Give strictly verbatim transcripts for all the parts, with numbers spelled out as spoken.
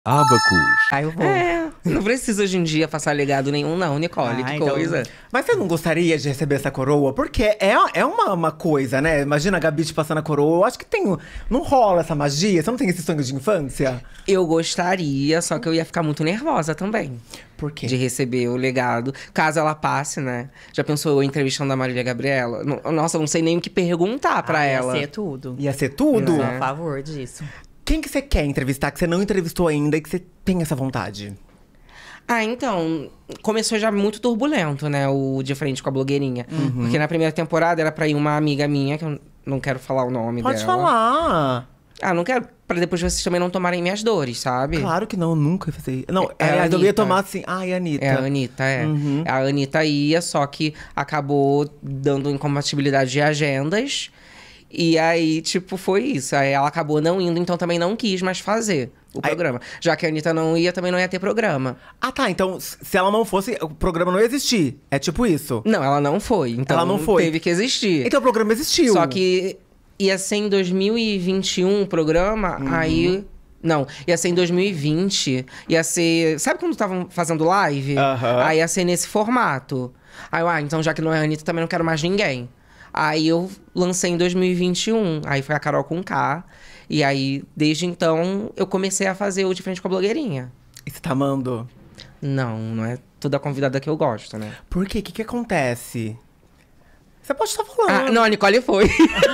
Abacus. Aí eu vou. É, não precisa hoje em dia passar legado nenhum, não, Nicole. Ah, que então- coisa. Mas você não gostaria de receber essa coroa? Porque é, é uma, uma coisa, né? Imagina a Gabi te passando a coroa. Eu acho que tem. Não rola essa magia? Você não tem esse sonho de infância? Eu gostaria, só que eu ia ficar muito nervosa também. Por quê? De receber o legado. Caso ela passe, né? Já pensou eu entrevistando a Marília Gabriela? No- Nossa, eu não sei nem o que perguntar pra Ah, ela. Ia ser tudo. Ia ser tudo? Eu sou É. a favor disso. Quem que você quer entrevistar, que você não entrevistou ainda e que você tem essa vontade? Ah, então, começou já muito turbulento, né? O De Frente com a Blogueirinha. Uhum. Porque na primeira temporada era pra ir uma amiga minha, que eu não quero falar o nome Pode dela. falar. Ah, não quero, pra depois vocês também não tomarem minhas dores, sabe? Claro que não, nunca ia fazer. Não, É a aliás, eu ia Anitta. tomar assim. Ai, Anitta. É a Anitta, é. Uhum. A Anitta ia, só que acabou dando incompatibilidade de agendas. E aí, tipo, foi isso. Aí ela acabou não indo, então também não quis mais fazer o Aí- programa. Já que a Anitta não ia, também não ia ter programa. Ah, tá. Então, se ela não fosse, o programa não ia existir. É tipo isso. Não, ela não foi. Então Ela não foi. teve que existir. Então o programa existiu. Só que ia ser em dois mil e vinte e um o programa, Uhum. aí... Não, ia ser em dois mil e vinte. Ia ser... Sabe quando estavam fazendo live? Aham. Aí ia ser nesse formato. Aí eu, ah, então já que não é a Anitta, também não quero mais ninguém. Aí eu lancei em dois mil e vinte e um. Aí foi a Carol com K. E aí, desde então, eu comecei a fazer o De Frente com a Blogueirinha. E você tá amando? Não, não é toda convidada que eu gosto, né? Por quê? O que que acontece? Você pode estar falando. Ah, não, a Nicole foi.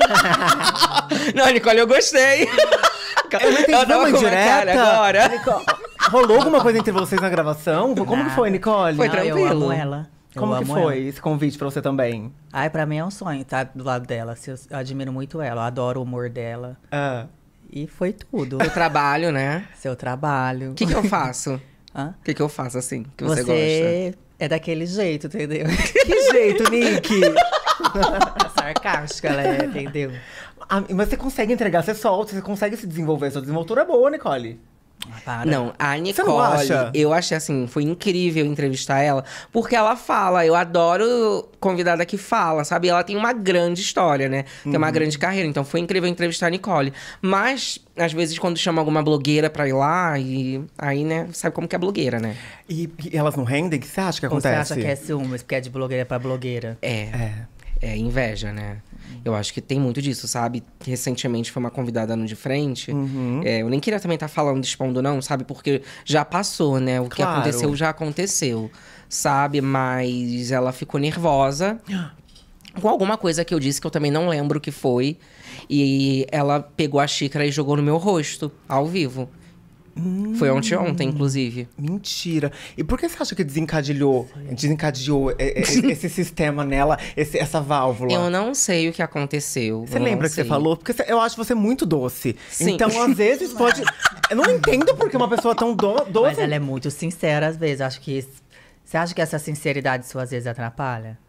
Não, a Nicole eu gostei. Eu não entendi, Ela foi tava uma com uma cara indireta? agora. Rolou alguma coisa entre vocês na gravação? Como que foi, Nicole? Foi Não, eu tranquilo. amo ela. Eu Como que amo foi ela. esse convite pra você também? Ai, pra mim é um sonho estar do lado dela. Se Eu eu admiro muito ela, eu adoro o humor dela. Ah. E foi tudo. Eu trabalho, né? Seu trabalho. O que, que eu faço? Hã? O que, que eu faço, assim, que você, Você é daquele jeito, entendeu? Que jeito, Nick! Sarcástica ela é, entendeu? Ah, mas você consegue entregar, você solta, você consegue se desenvolver. Sua desenvoltura é boa, Nicole. Ah, para. gosta? Não, a Você Nicole, não acha? eu achei assim, foi incrível entrevistar ela, porque ela fala, eu adoro convidada que fala, sabe? Ela tem uma grande história, né? Tem Uhum. uma grande carreira, então foi incrível entrevistar a Nicole. Mas, às vezes, quando chama alguma blogueira pra ir lá, e aí, né, sabe como que é blogueira, né? E, e elas não rendem? O que você acha que Ou você acontece? acha que é ciúmes, porque é de blogueira pra blogueira? É. É. É inveja, né? Eu acho que tem muito disso, sabe? Recentemente foi uma convidada no De Frente. Uhum. É, eu nem queria também estar falando, expondo, não, sabe? Porque já passou, né? O que Claro. aconteceu já aconteceu, sabe? Mas ela ficou nervosa com alguma coisa que eu disse que eu também não lembro o que foi. E ela pegou a xícara e jogou no meu rosto, ao vivo. Foi ontem, ontem, inclusive. Mentira. E por que você acha que desencadeou, desencadeou e- e- esse sistema nela, esse- essa válvula? Eu não sei o que aconteceu. Você eu lembra não que você sei. falou? Porque você- eu acho você muito doce. Sim. Então, às vezes, pode... Eu não entendo porque uma pessoa tão do, doce... Mas ela é muito sincera às vezes. Acho que. Você acha que essa sinceridade sua às vezes atrapalha?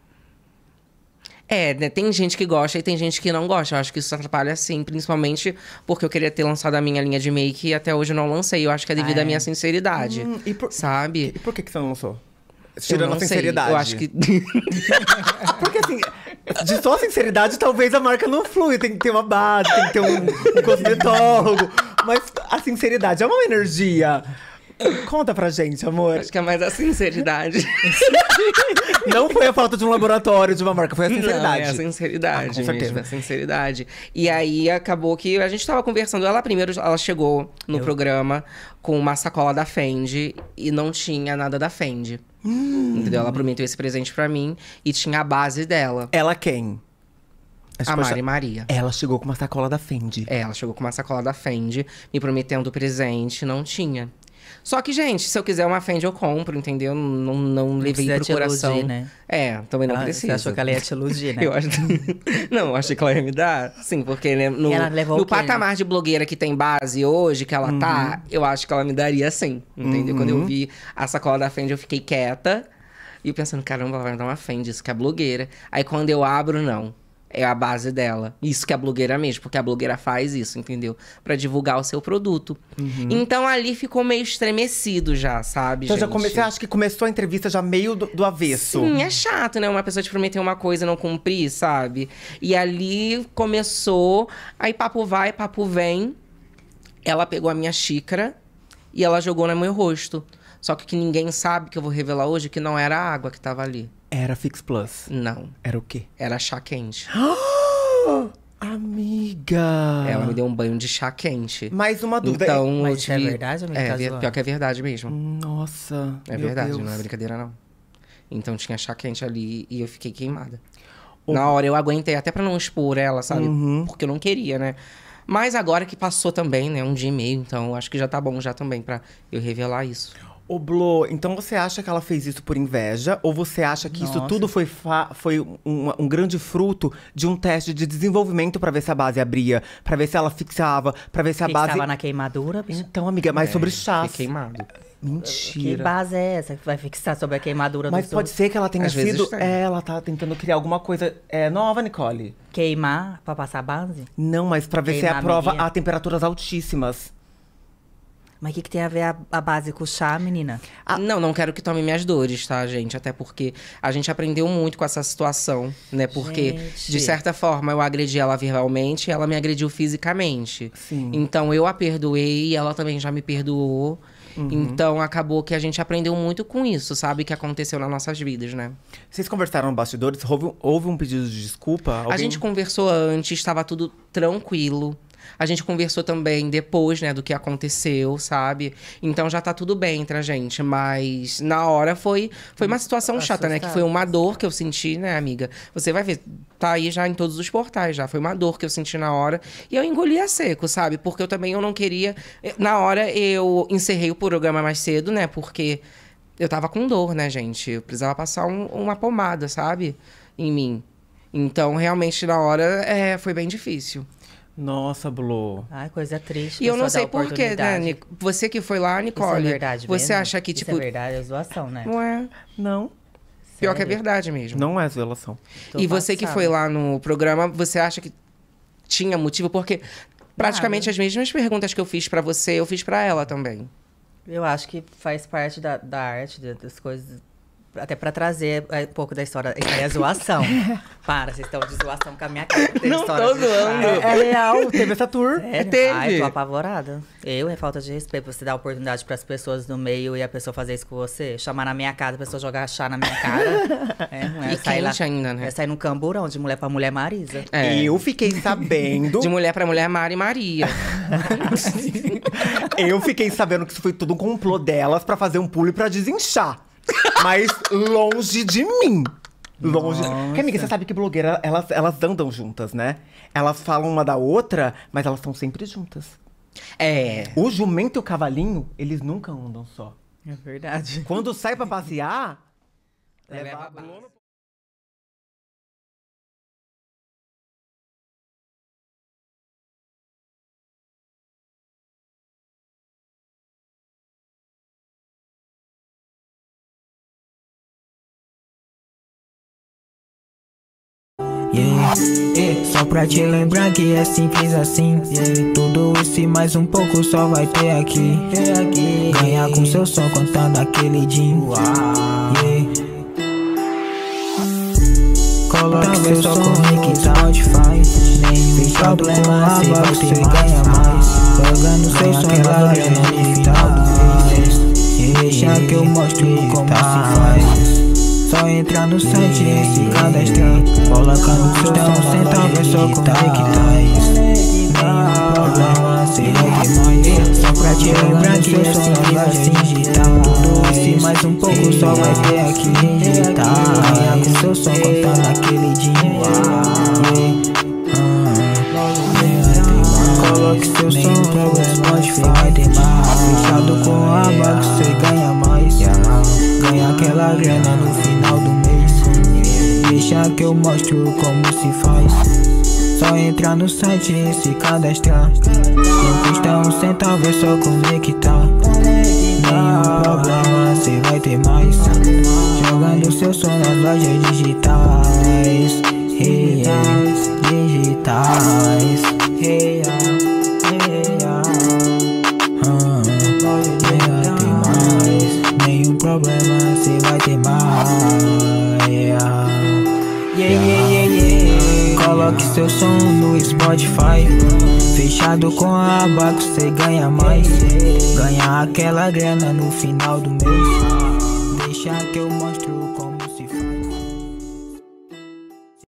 É, né, tem gente que gosta e tem gente que não gosta. Eu acho que isso atrapalha sim, principalmente porque eu queria ter lançado a minha linha de make e até hoje eu não lancei. Eu acho que é devido Ah, à é? minha sinceridade, Hum, e por- sabe? E por que, que você não lançou? Eu Tirando não a sei. sinceridade. Eu acho que... Porque assim, de só sinceridade, talvez a marca não flui. Tem que ter uma base, tem que ter um, um cosmetólogo. Mas a sinceridade é uma energia. Conta pra gente, amor. acho que é mais a sinceridade. Não foi a falta de um laboratório, de uma marca, foi a sinceridade. Não, é a sinceridade Ah, com certeza. mesmo, a sinceridade. E aí, acabou que a gente tava conversando. Ela primeiro, ela chegou no Eu- programa com uma sacola da Fendi e não tinha nada da Fendi. Hum. Entendeu? Ela prometeu esse presente pra mim e tinha a base dela. Ela quem? Acho A que pode- Mari Maria. Ela chegou com uma sacola da Fendi. É, ela chegou com uma sacola da Fendi, me prometendo presente, não tinha. Só que, gente, se eu quiser uma Fendi, eu compro, entendeu? Não, não levei precisa pro te coração. iludir, né? É, também não Ela- precisa. Você achou que ela ia te iludir, né? Eu acho... Não, eu achei que ela ia me dar. Sim, porque né, no, E ela levou no o quê, né? patamar de blogueira que tem base hoje, que ela tá, eu acho que ela me daria sim, entendeu? Quando eu vi a sacola da Fendi, eu fiquei quieta. E eu pensando, caramba, ela vai me dar uma Fendi, isso que é blogueira. Aí quando eu abro, não. É a base dela. Isso que é a blogueira mesmo, porque a blogueira faz isso, entendeu? Pra divulgar o seu produto. Então ali ficou meio estremecido já, sabe, Então já gente? comecei, acho que começou a entrevista já meio do, do avesso. Sim, é chato, né? Uma pessoa te prometer uma coisa e não cumprir, sabe? E ali começou, aí papo vai, papo vem. Ela pegou a minha xícara e ela jogou no meu rosto. Só que o que ninguém sabe, que eu vou revelar hoje, que não era a água que tava ali. Era Fix Plus. Não. Era o quê? Era chá quente. Amiga! Ela me deu um banho de chá quente. Mais uma dúvida. Então, Mas eu isso é tive... verdade, amiga? É, Tá ver- zoando? pior que é verdade mesmo. Nossa. É meu verdade, Deus. não é brincadeira, não. Então tinha chá quente ali e eu fiquei queimada. Na hora eu aguentei, até pra não expor ela, sabe? Uhum. Porque eu não queria, né? Mas agora que passou também, né? Um dia e meio, então acho que já tá bom já também pra eu revelar isso. Ô, Blo, então você acha que ela fez isso por inveja? Ou você acha que isso Nossa. tudo foi, fa- foi um, um grande fruto de um teste de desenvolvimento pra ver se a base abria? Pra ver se ela fixava? Pra ver se a Que base... estava na queimadura, bicho? Então, amiga, mais É, sobre chás. Fiquei queimado. Que Mentira. base é essa que vai fixar sobre a queimadura Mas do pode ser que ela tenha Às vezes sido... tem. É, ela tá tentando criar alguma coisa é, nova, Nicole. Queimar pra passar base? Não, mas pra ver se Queimar a prova amiguinha. a temperaturas altíssimas. Mas o que, que tem a ver a, a base com o chá, menina? Não, não quero que tome minhas dores, tá, gente? Até porque a gente aprendeu muito com essa situação, né? Porque, Gente. de certa forma, eu agredi ela verbalmente e ela me agrediu fisicamente. Sim. Então, eu a perdoei e ela também já me perdoou. Então, acabou que a gente aprendeu muito com isso, sabe? Que aconteceu nas nossas vidas, né? Vocês conversaram no bastidores? Houve, houve um pedido de desculpa? A Alguém- gente conversou antes, estava tudo tranquilo. A gente conversou também depois, né, do que aconteceu, sabe? Então já tá tudo bem entre a gente. Mas na hora foi, foi uma situação chata, né? Que foi uma dor que eu senti, né, amiga? Você vai ver, tá aí já em todos os portais já. Foi uma dor que eu senti na hora. E eu engoli a seco, sabe? Porque eu também eu não queria... Na hora eu encerrei o programa mais cedo, né? Porque eu tava com dor, né, gente? Eu precisava passar um- uma pomada, sabe? Em mim. Então, realmente, na hora, é, foi bem difícil. Nossa, Blo. Ai, coisa triste. E eu não pessoa sei dá por quê, né, oportunidade. Nic- Você que foi lá, Isso Nicole. é verdade Você mesmo? acha que, Isso tipo. é verdade, é zoação, né? Não é. Não, Pior que é Sério? verdade mesmo. não é violação. Tô E você que passada. foi lá no programa, você acha que tinha motivo? Porque praticamente Nada. as mesmas perguntas que eu fiz pra você, eu fiz pra ela também. Eu acho que faz parte da, da arte, da- das coisas. Até pra trazer é, um pouco da história. Isso aí é zoação. Para, vocês estão de zoação com a minha cara. Teve Não história tô de zoando. cara. É real, teve essa tour. Sério? Teve. Ai, tô apavorada. Eu, é falta de respeito. Você dar oportunidade pras pessoas no meio e a pessoa fazer isso com você. Chamar na minha casa, a pessoa jogar chá na minha cara. É, não é E sair lá. quente ainda, né? É sair num camburão de mulher pra mulher Marisa. É. Eu fiquei sabendo. De mulher pra mulher, Mari e Maria. Eu fiquei sabendo que isso foi tudo um complô delas pra fazer um pulo e pra desinchar. Mas longe de mim. Longe. Porque, amiga, você sabe que blogueira, elas, elas andam juntas, né? Elas falam uma da outra, mas elas estão sempre juntas. É. O jumento e o cavalinho, eles nunca andam só. É verdade. Quando sai pra passear, Leva leva a a base. Globo no- Yeah, yeah. Só pra te lembrar que é simples assim, yeah. Tudo isso e mais um pouco só vai ter aqui, yeah. Ganhar com seu som contando aquele din, yeah. Coloque seu som no Spotify. Nenhum problema, cê vai ter ganha mais. Jogando seu som aquela grana no final do mês. Deixa que eu mostro como se faz. Só entrar no site e se cadastrar. Colocando seu som centavo é só conectar. Nenhum problema, cê vai ter mais. Só pra te lembrar que é simples assim, digital. Tudo isso e mais um pouco só vai ter aqui, digital. Ganhar com seu som contando aquele dinheiro. Coloque seu som no Spotify, tem mais. Fechado com a aba que cê ganha mais. Ganha aquela grana no final do mês. Deixa que eu mostro como se faz. Só entrar no site e se cadastrar. Não custa um centavo, é só conectar. Nenhum problema, cê vai ter mais. Jogando seu som nas lojas digitais. Hey, digitais. Hey, ah, yeah, tem mais. Nenhum problema, cê vai ter mais. Yeah, yeah, yeah, yeah. Coloque seu som no Spotify. Fechado com a aba que cê ganha mais. Ganha aquela grana no final do mês. Deixa que eu mostro como